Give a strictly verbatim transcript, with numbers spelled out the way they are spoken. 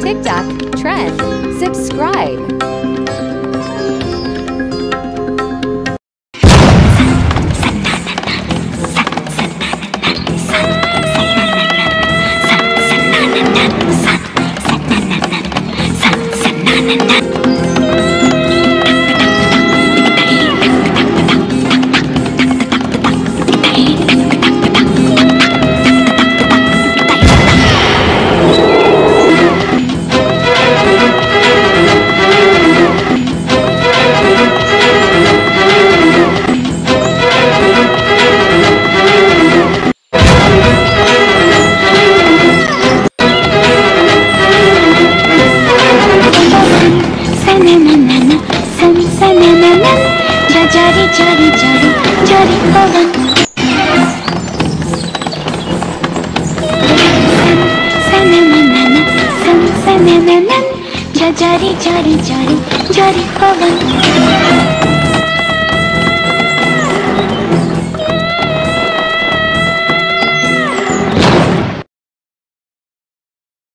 TikTok trend. Subscribe. Jari jari jari jari pawan sananana san sananana jari jari jari jari pawan